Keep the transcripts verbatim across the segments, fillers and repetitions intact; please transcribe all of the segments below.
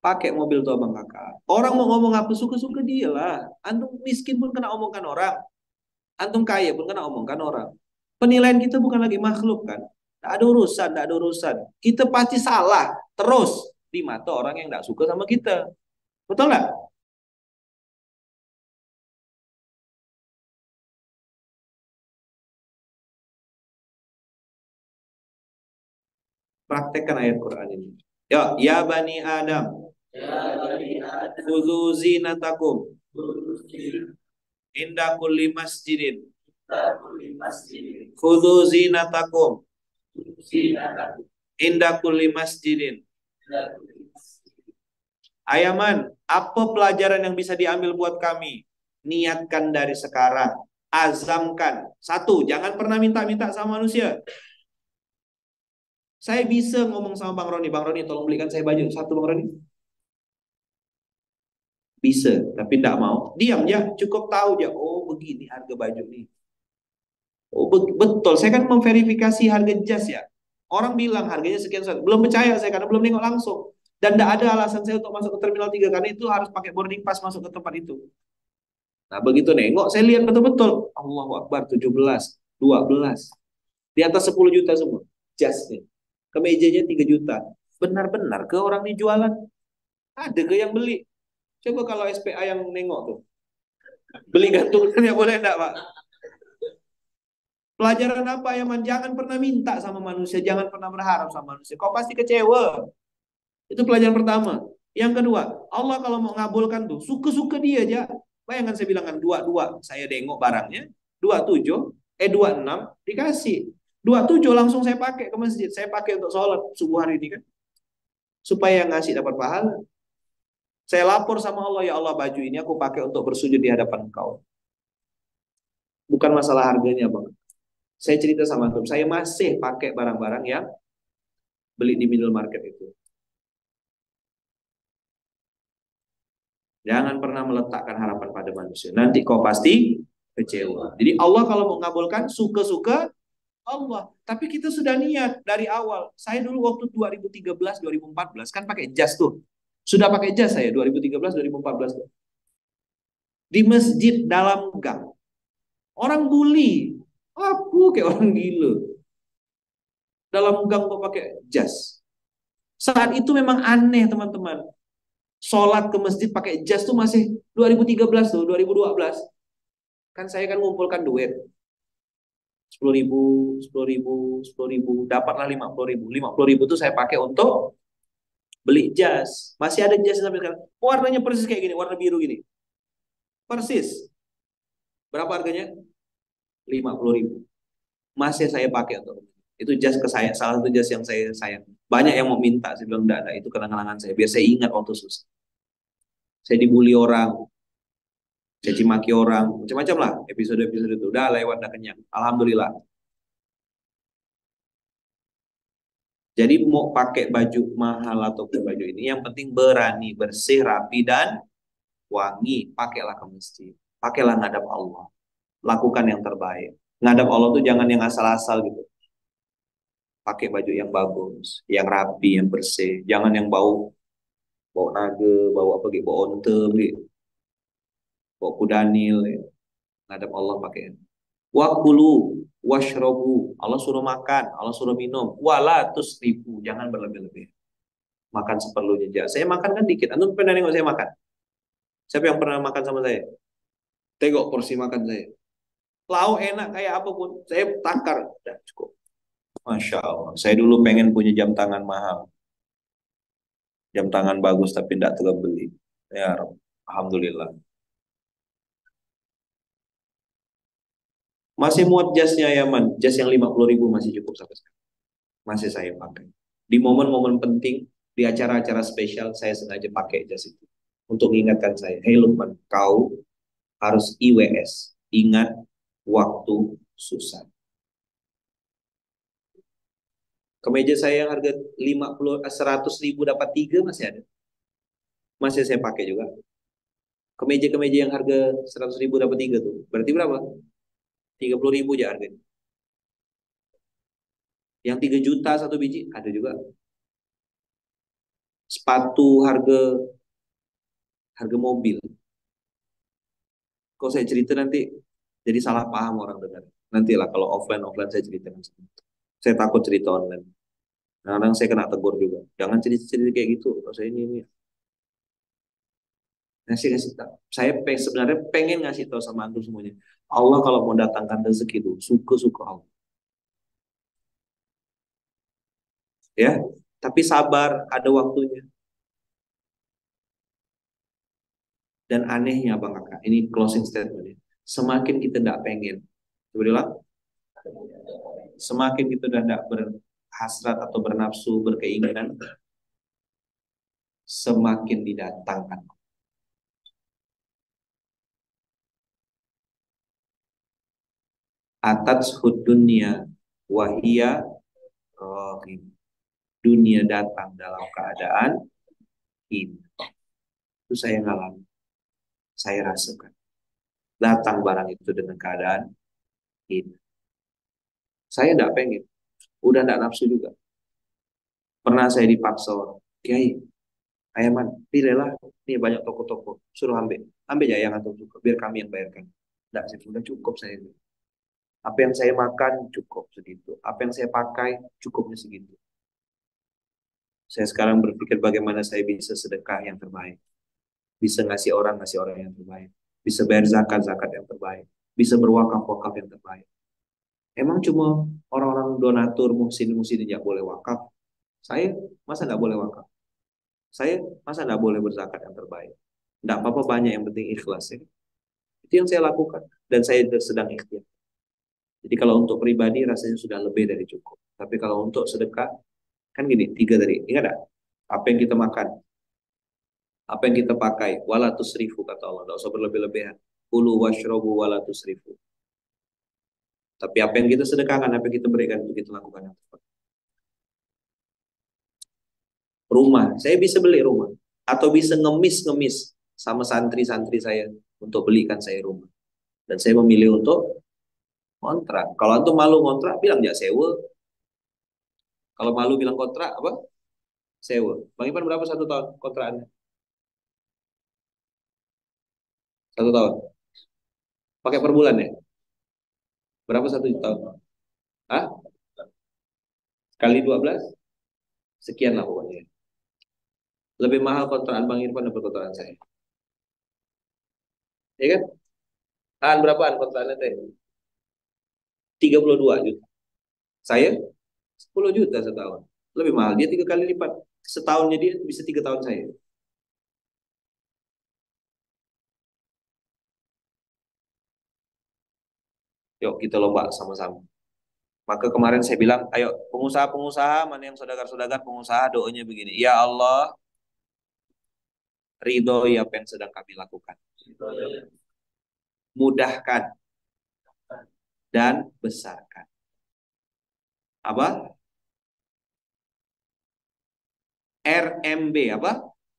Pakai mobil tuh abang kakak. Orang mau ngomong apa suka-suka dia lah. Antum miskin pun kena omongkan orang. Antum kaya pun kena omongkan orang. Penilaian kita bukan lagi makhluk kan. Tidak ada urusan, tidak ada urusan. Kita pasti salah terus di mata orang yang tidak suka sama kita. Betul nggak? Praktekkan ayat Quran ini. Ya, ya bani Adam, khudzu zinatakum inda kulli masjidin. Khudzu zinatakum inda kulli masjidin. Ayaman, apa pelajaran yang bisa diambil buat kami? Niatkan dari sekarang. Azamkan. Satu, jangan pernah minta-minta sama manusia. Saya bisa ngomong sama Bang Roni. Bang Roni, tolong belikan saya baju. Satu, Bang Roni. Bisa, tapi tidak mau. Diam ya, cukup tahu ya. Oh, begini harga baju nih. Oh, be- betul. Saya kan memverifikasi harga jas ya. Orang bilang harganya sekian sekian. Belum percaya saya karena belum nengok langsung. Dan tidak ada alasan saya untuk masuk ke Terminal tiga karena itu harus pakai boarding pass masuk ke tempat itu. Nah, begitu nengok, saya lihat betul-betul. Allahu Akbar, tujuh belas, dua belas. Di atas sepuluh juta semua. Jasnya. Kemejanya tiga juta. Benar-benar ke orang ini jualan. Ada ke yang beli? Coba kalau S P A yang nengok tuh. Beli gantungannya boleh enggak, Pak? Pelajaran apa ya, man? Jangan pernah minta sama manusia. Jangan pernah berharap sama manusia. Kau pasti kecewa. Itu pelajaran pertama. Yang kedua, Allah kalau mau ngabulkan tuh, suka-suka dia aja. Bayangkan saya bilang kan, dua-dua. Saya nengok barangnya. Dua tujuh, eh dua enam, dikasih. Dua tujuh langsung saya pakai ke masjid. Saya pakai untuk sholat subuh hari ini kan. Supaya ngasih dapat pahala. Saya lapor sama Allah, ya Allah baju ini aku pakai untuk bersujud di hadapan engkau. Bukan masalah harganya bang. Saya cerita sama antum, saya masih pakai barang-barang yang beli di middle market itu. Jangan pernah meletakkan harapan pada manusia. Nanti kau pasti kecewa. Jadi Allah kalau mau mengabulkan suka-suka Allah. Tapi kita sudah niat dari awal. Saya dulu waktu dua ribu tiga belas, dua ribu empat belas kan pakai jas tuh. Sudah pakai jas saya dua ribu tiga belas, dua ribu empat belas tuh. Di masjid dalam gang. Orang bully. Aku kayak orang gila. Dalam gang kok pakai jas. Saat itu memang aneh teman-teman. Sholat ke masjid pakai jas tuh masih dua ribu tiga belas tuh, dua ribu dua belas. Kan saya kan ngumpulkan duit. Sepuluh ribu, sepuluh ribu, sepuluh ribu, dapatlah lima puluh ribu. Lima puluh ribu tuh saya pakai untuk beli jas. Masih ada jas sampai sekarang. Warnanya persis kayak gini, warna biru gini. Persis. Berapa harganya? Lima puluh ribu. Masih saya pakai untuk itu jas ke saya, salah satu jas yang saya sayang. Banyak yang mau minta, saya bilang enggak, enggak, itu kenang-kenangan saya. Biar saya ingat waktu susah. Saya dibully orang, caci maki orang, macam-macam lah episode-episode itu. Udah lewat, udah kenyang. Alhamdulillah. Jadi mau pakai baju mahal atau baju ini, yang penting berani, bersih, rapi, dan wangi. Pakailah ke masjid. Pakailah ngadap Allah. Lakukan yang terbaik. Ngadap Allah tuh jangan yang asal-asal gitu. Pakai baju yang bagus, yang rapi, yang bersih. Jangan yang bau, bau naga, bau apa gitu, bau onte, gitu. Bau kudanil. Gitu. Ngadap Allah pakai. Wakulu, washrobu. Allah suruh makan, Allah suruh minum. Wala tusrifu. Jangan berlebih-lebih. Makan seperlunya aja. Saya makan kan dikit. Antum pernah nengok saya makan? Siapa yang pernah makan sama saya? Tengok porsi makan saya. Lauk enak kayak apapun. Saya takar. Udah cukup. Masya Allah. Saya dulu pengen punya jam tangan mahal. Jam tangan bagus tapi tidak terbeli. Ya Rabb. Alhamdulillah. Masih muat jasnya ya man. Jas yang lima puluh ribu masih cukup sampai sekarang. Masih saya pakai. Di momen-momen penting, di acara-acara spesial, saya sengaja pakai jas itu. Untuk mengingatkan saya, hey Lukman, kau harus I W S. Ingat waktu susah. Kemeja saya yang harga lima puluh, seratus ribu dapat tiga masih ada. Masih saya pakai juga. Kemeja-kemeja yang harga seratus ribu dapat tiga tuh. Berarti berapa? Tiga puluh ribu aja harganya. Yang tiga juta satu biji, ada juga. sepatu harga harga mobil. Kalau saya cerita nanti jadi salah paham orang dengar. Nantilah kalau offline offline saya ceritakan. Saya takut cerita online. Kadang-kadang saya kena tegur juga. Jangan cerita-cerita kayak gitu. Kalau saya ini ini. Ngasih ngasih tahu. Saya peng, sebenarnya pengen ngasih tahu sama antum semuanya. Allah kalau mau datangkan rezeki itu suka-suka Allah. Ya, tapi sabar, ada waktunya. Dan anehnya Bang Kakak, ini closing statement ya. Semakin kita tidak pengen, coba diulang, semakin kita udah tidak berhasrat atau bernafsu, berkeinginan, semakin didatangkan. Atats hud dunia wahia rohim. Dunia datang dalam keadaan ini. Itu saya ngalami. Saya rasakan. Datang barang itu dengan keadaan ini. Saya tidak pengen. Udah tidak nafsu juga. Pernah saya dipaksa orang. Kiai, Ayaman, pilihlah. Ini banyak toko-toko. Suruh ambil. Ambil ya yang antum suka. Biar kami yang bayarkan. Tidak, sih, sudah cukup saya itu. Apa yang saya makan cukup segitu. Apa yang saya pakai cukupnya segitu. Saya sekarang berpikir bagaimana saya bisa sedekah yang terbaik. Bisa ngasih orang, ngasih orang yang terbaik. Bisa bayar zakat, zakat yang terbaik. Bisa berwakaf, wakaf yang terbaik. Emang cuma orang-orang donatur, muhsin, muhsin yang boleh wakaf. Saya masa nggak boleh wakaf? Saya masa nggak boleh berzakat yang terbaik? Nggak apa-apa, banyak, yang penting ikhlas ya. Itu yang saya lakukan. Dan saya sedang ikhtiar. Jadi kalau untuk pribadi rasanya sudah lebih dari cukup. Tapi kalau untuk sedekah, kan gini, tiga tadi. Ingat gak? Apa yang kita makan, apa yang kita pakai, wala tusrifu kata Allah, tidak usah berlebih-lebihan. Kulu washrobu wala tusrifu. Tapi apa yang kita sedekahkan, apa yang kita berikan, itu kita lakukan yang tepat. Rumah, saya bisa beli rumah. Atau bisa ngemis-ngemis sama santri-santri saya untuk belikan saya rumah. Dan saya memilih untuk kontrak. Kalau antum malu kontrak, bilang ya sewa. Kalau malu bilang kontrak, apa? Sewa. Bang Ipan berapa satu tahun kontraknya? Satu tahun. Pakai per bulan ya? Berapa satu tahun? Hah? Kali dua belas? Sekian lah pokoknya. Lebih mahal kontrakan Bang Irfan daripada kontrakan saya. Ya kan? Tahan berapaan kontrakannya teh? tiga puluh dua juta. Saya sepuluh juta setahun. Lebih mahal. Dia tiga kali lipat. Setahunnya dia bisa tiga tahun saya. Yuk kita lomba sama-sama. Maka kemarin saya bilang, ayo pengusaha-pengusaha, mana yang saudagar-saudagar pengusaha, doanya begini. Ya Allah, ridhoi apa yang sedang kami lakukan. Mudahkan dan besarkan. Apa? R M B apa?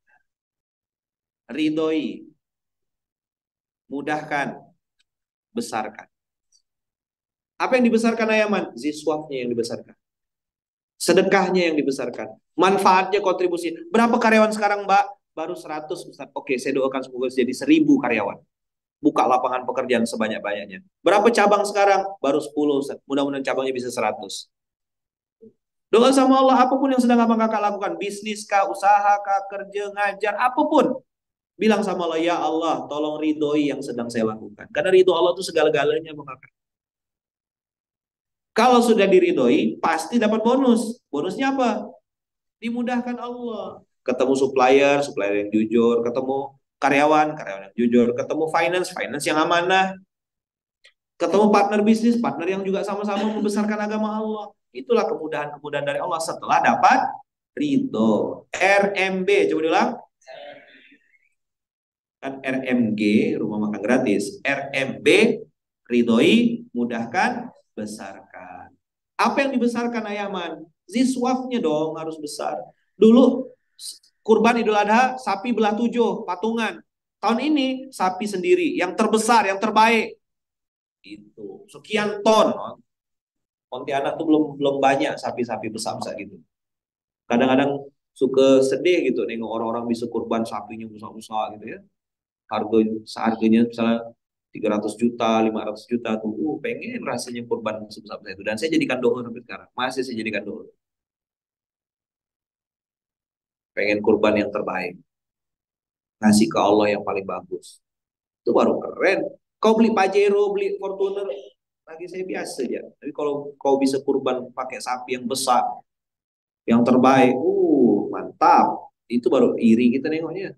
Ridhoi, mudahkan, besarkan. Apa yang dibesarkan Ayaman? Ziswafnya yang dibesarkan. Sedekahnya yang dibesarkan. Manfaatnya, kontribusi. Berapa karyawan sekarang Mbak? Baru seratus Ustaz. Oke, saya doakan semoga jadi seribu karyawan. Buka lapangan pekerjaan sebanyak-banyaknya. Berapa cabang sekarang? Baru sepuluh Ustaz. Mudah-mudahan cabangnya bisa seratus. Doa sama Allah, apapun yang sedang abang kakak lakukan. Bisnis kah, usaha kah, kerja, ngajar, apapun. Bilang sama Allah, ya Allah, tolong ridhoi yang sedang saya lakukan. Karena ridho Allah itu segala-galanya abang kakak. Kalau sudah diridhoi, pasti dapat bonus. Bonusnya apa? Dimudahkan Allah. Ketemu supplier, supplier yang jujur. Ketemu karyawan, karyawan yang jujur. Ketemu finance, finance yang amanah. Ketemu partner bisnis, partner yang juga sama-sama membesarkan agama Allah. Itulah kemudahan-kemudahan dari Allah setelah dapat ridho. R M B, coba diulang. Kan R M G, rumah makan gratis. R M B, ridhoi, mudahkan, besarkan. Apa yang dibesarkan Ayaman? Ziswafnya dong harus besar. Dulu kurban Idul Adha sapi belah tujuh patungan. Tahun ini sapi sendiri yang terbesar, yang terbaik. Itu sekian ton. Pontianak tuh belum belum banyak sapi-sapi besar besar gitu. Kadang-kadang suka sedih gitu nengok orang-orang bisa kurban sapinya besar-besar gitu ya. Harga seharganya misalnya tiga ratus juta, lima ratus juta tuh. Uh, pengen rasanya kurban sebesar itu. Dan saya jadikan doa sampai sekarang. Masih saya jadikan doa. Pengen kurban yang terbaik. Ngasih ke Allah yang paling bagus. Itu baru keren. Kau beli Pajero, beli Fortuner, bagi saya biasa aja. Tapi kalau kau bisa kurban pakai sapi yang besar, yang terbaik, uh, mantap. Itu baru iri kita nengoknya.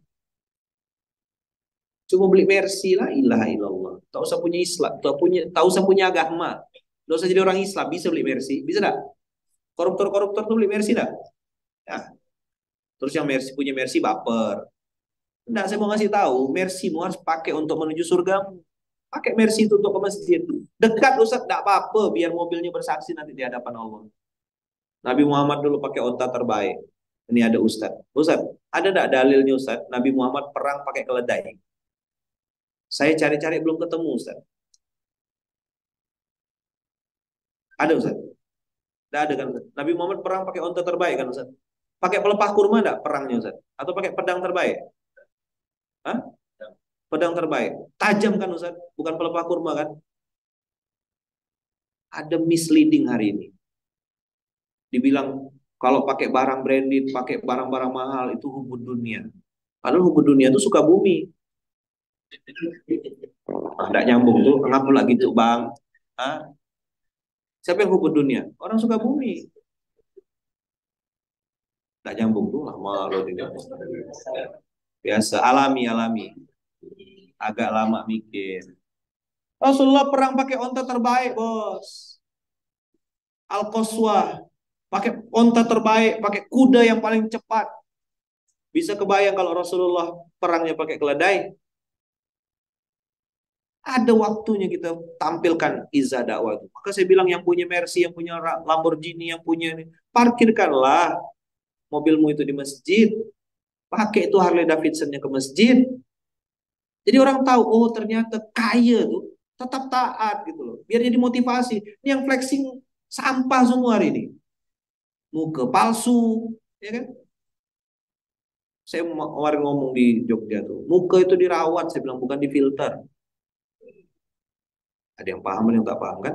Cuma beli Mercy lah, ilaha illallah. Tak usah punya Islam, tak punya, tak usah punya agama. Tak usah jadi orang Islam, bisa beli Mercy, bisa tak? Koruptor-koruptor tuh beli Mercy tak? Ya. Terus yang Mercy punya Mercy baper. Enggak, saya mau ngasih tahu, Mercy mu harus pakai untuk menuju surga. Pakai Mercy itu untuk ke masjid. Dekat Ustaz, enggak apa-apa, biar mobilnya bersaksi nanti di hadapan Allah. Nabi Muhammad dulu pakai onta terbaik. Ini ada Ustaz. Ustaz, ada enggak dalilnya Ustaz? Nabi Muhammad perang pakai keledai. Saya cari-cari belum ketemu Ustaz. Ada Ustaz? Enggak ada kan Ustaz? Nabi Muhammad perang pakai onta terbaik kan Ustaz? Pakai pelepah kurma enggak perangnya Ustaz? Atau pakai pedang terbaik? Hah? Pedang terbaik. Tajam kan Ustaz? Bukan pelepah kurma kan? Ada misleading hari ini. Dibilang kalau pakai barang branded, pakai barang-barang mahal itu hubud dunia. Padahal hubud dunia itu suka bumi. Tidak nyambung tuh, kenapa lagi tuh bang? Hah? Siapa yang hubud dunia? Orang suka bumi. Tidak nyambung tuh, lama loh ini. Biasa, alami, alami. Agak lama mikir. Rasulullah perang pakai onta terbaik, bos. Al-Qaswah. Pakai onta terbaik, pakai kuda yang paling cepat. Bisa kebayang kalau Rasulullah perangnya pakai keledai? Ada waktunya kita tampilkan izah dakwah itu. Maka saya bilang yang punya Mercy, yang punya Lamborghini, yang punya ini, parkirkanlah mobilmu itu di masjid. Pakai itu Harley Davidsonnya ke masjid. Jadi orang tahu, oh ternyata kaya tuh tetap taat gitu loh. Biar jadi motivasi. Ini yang flexing sampah semua hari ini. Muka palsu, ya kan? Saya kemarin ngomong di Jogja tuh, muka itu dirawat, saya bilang bukan difilter. Ada yang paham, ada yang tak paham kan?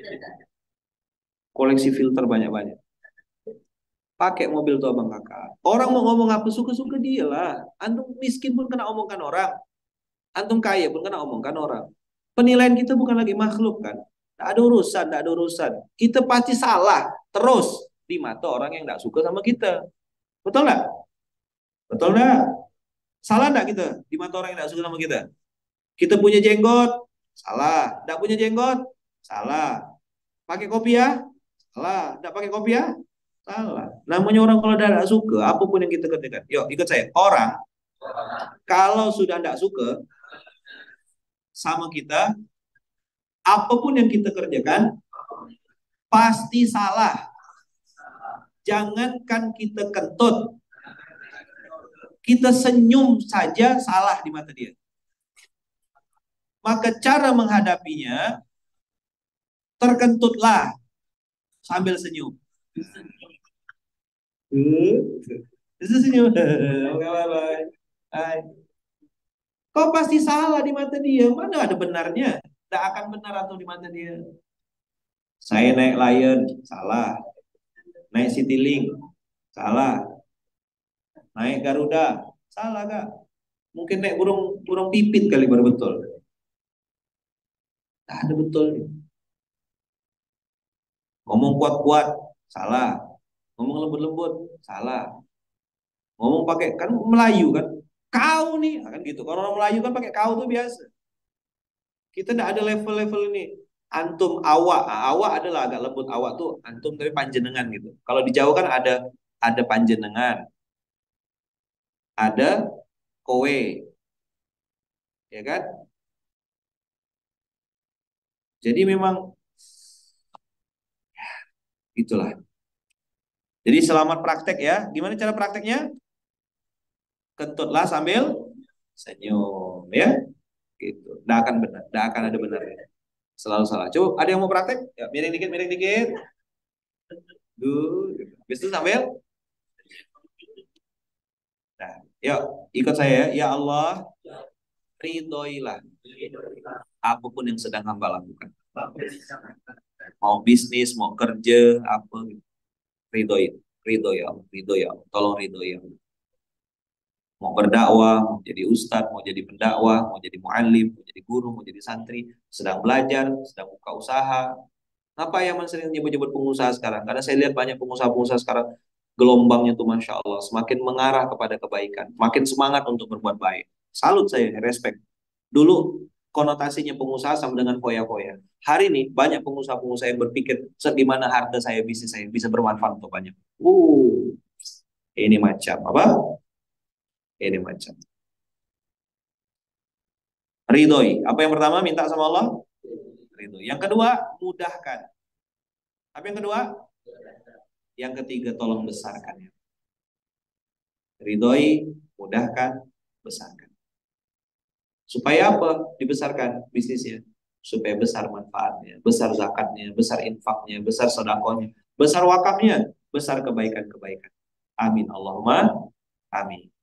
Koleksi filter banyak-banyak. Pakai mobil tuh abang kakak. Orang mau ngomong apa suka-suka dia lah. Antum miskin pun kena omongkan orang. Antum kaya pun kena omongkan orang. Penilaian kita bukan lagi makhluk kan? Tidak ada urusan, tidak ada urusan. Kita pasti salah terus di mata orang yang tidak suka sama kita. Betul nggak? Betul nggak? Salah nggak kita di mata orang yang tidak suka sama kita? Kita punya jenggot, salah. Tidak punya jenggot, salah. Pakai kopiah, salah. Tidak pakai kopiah, salah. Namanya orang kalau tidak suka, apapun yang kita kerjakan. Yuk, ikut saya. Orang kalau sudah tidak suka sama kita, apapun yang kita kerjakan pasti salah. Jangankan kita kentut, kita senyum saja salah di mata dia. Maka cara menghadapinya, terkentutlah sambil senyum. Itu senyum. Oke, bye-bye. Hai. Kau pasti salah di mata dia. Mana ada benarnya? Tidak akan benar atau di mata dia. Saya naik Lion, salah. Naik Citylink, salah. Naik Garuda, salah kak. Mungkin naik burung burung pipit kali baru betul. Tidak ada betul. Ngomong kuat-kuat, salah. Ngomong lembut-lembut, salah. Ngomong pakai, kan Melayu kan. Kau nih, kan gitu. Kalau orang Melayu kan pakai kau tuh biasa. Kita tidak ada level-level ini. Antum, awak, nah, awak adalah agak lembut. Awak tuh antum tapi panjenengan gitu. Kalau di Jawa kan ada ada panjenengan, ada kowe, ya kan? Jadi memang itulah. Jadi selamat praktek ya. Gimana cara prakteknya? Kentutlah sambil senyum ya. Gitu. Tidak akan benar, tidak akan ada benarnya. Selalu salah. Coba ada yang mau praktek? Ya, miring dikit, miring dikit. Duh, habis itu sambil Nah, yuk ikut saya ya. Ya Allah, ridhoilah apapun yang sedang hamba lakukan. Mau bisnis, mau kerja, apa gitu. Ridhoi, ridho ya Allah, ridho ya Allah. Tolong ridho ya Allah. Mau berdakwah, mau jadi ustadz, mau jadi pendakwah, mau jadi muallim, mau jadi guru, mau jadi santri, sedang belajar, sedang buka usaha. Apa yang sering nyebut-nyebut pengusaha sekarang? Karena saya lihat banyak pengusaha-pengusaha sekarang gelombangnya tuh Masya Allah semakin mengarah kepada kebaikan, makin semangat untuk berbuat baik. Salut saya, respect. Dulu konotasinya pengusaha sama dengan foya-foya. Hari ini banyak pengusaha-pengusaha yang berpikir gimana harta saya, bisnis saya bisa bermanfaat untuk banyak. Uh, ini macam apa? Ini macam ridhoi. Apa yang pertama minta sama Allah? Ridhoi. Yang kedua mudahkan. Apa yang kedua? Yang ketiga tolong besarkan. Ridhoi, mudahkan, besarkan. Supaya apa? Dibesarkan bisnisnya. Supaya besar manfaatnya, besar zakatnya, besar infaknya, besar sodakonya, besar wakafnya, besar kebaikan-kebaikan. Amin. Allahumma amin.